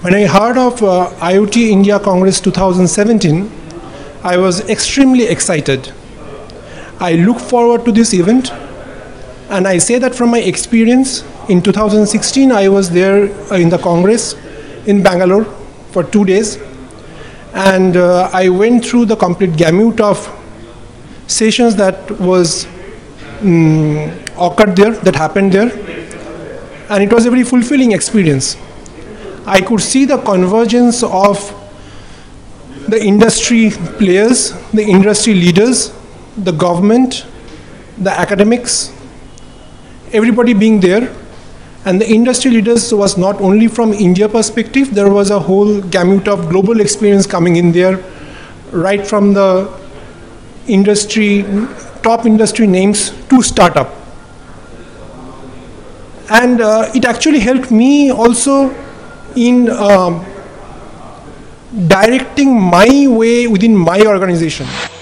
When I heard of IoT India Congress 2017, I was extremely excited. I look forward to this event, and I say that from my experience. In 2016, I was there in the Congress in Bangalore for 2 days, and I went through the complete gamut of sessions that was occurred there, that happened there, and it was a very fulfilling experience. I could see the convergence of the industry players, the industry leaders, the government, the academics, everybody being there. And the industry leaders was not only from India perspective, there was a whole gamut of global experience coming in there, right from the industry, top industry names to startup. And it actually helped me also in directing my way within my organization.